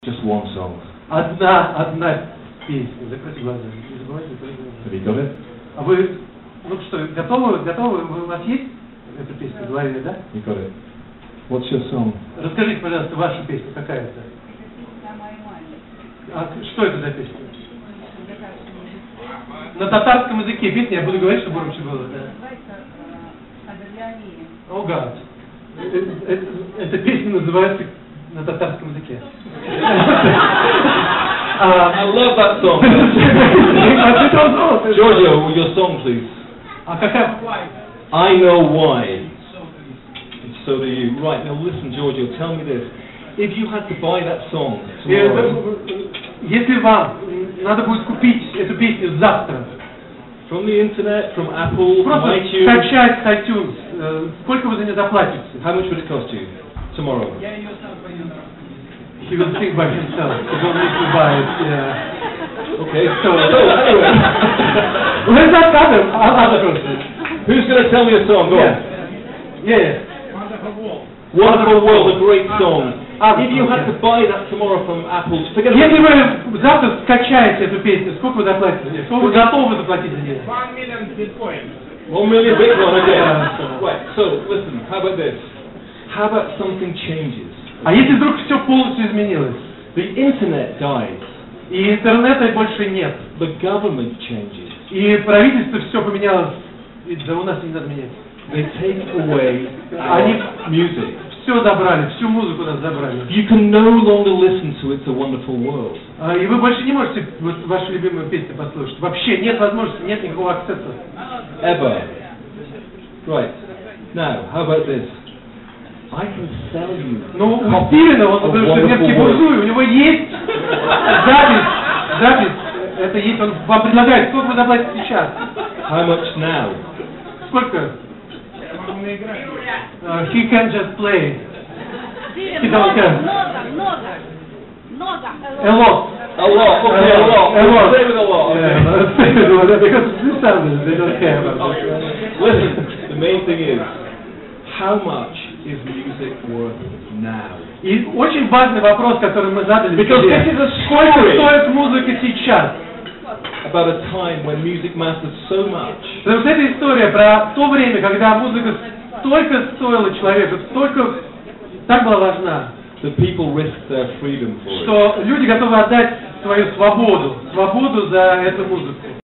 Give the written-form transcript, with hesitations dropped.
Just one song. Одна песня. Закройте глаза. Не забывайте закрыть глаза. Have you got it? А вы, ну что, готовы? У вас есть эта песня в голове, да? You got it. What's your song? Расскажите, пожалуйста, вашу песню, какая это? А что это за песня? На татарском языке песня, я буду говорить, чтобы громче было. О, гад. Эта песня называется на татарском языке. I love that song. Giorgio, your song, please. А какая? I know why. So do you. Right, now listen, Giorgio, tell me this. If you had to buy that song tomorrow, если вам надо будет купить эту песню завтра, from the internet, from Apple, from просто iTunes, скачать с iTunes, сколько вы за нее заплатите? how much would it cost you tomorrow? He will think by himself. He don't need to buy it. Yeah. Okay, so anyway. Let's not cover other person. Who's going to tell me a song? Go on. Yeah. Wonderful World, a great song. If you had to buy that tomorrow from Apple, forget about Если вы завтра скачаете эту песню, сколько вы заплатите? Сколько вы готовы заплатить за нее? 1 million Bitcoin. 1 million Bitcoin again. Right, so listen, how about this? How about something changes? А если вдруг все полностью изменилось? The internet dies. И интернета больше нет. The government changes. И правительство все поменялось. И да у нас не надо менять. They take away Они music. все забрали, всю музыку у нас забрали. You can no longer listen to It's a Wonderful World. И вы больше не можете вот вашу любимую песню послушать. Вообще нет возможности, нет никакого акцесса. Ever. Right. Now, how about this? I can sell you. Ну, у Стивена, он потому что немецкий буржуй, у него есть запись, это есть, он вам предлагает, сколько вы заплатите сейчас? How much now? Сколько? He can just play. He don't care. Много. A lot. Okay, a lot. A lot. Stay with a lot. Yeah, stay with a lot because this sounds they don't care about it. Listen, the main thing is, how much is music worth now? И очень важный вопрос, который мы задали Because себе. this is a Сколько story стоит музыка сейчас? about a time when music mattered so much. Потому что это история про то время, когда музыка столько стоила человеку, столько так была важна, That people risked their freedom for it. что люди готовы отдать свою свободу за эту музыку.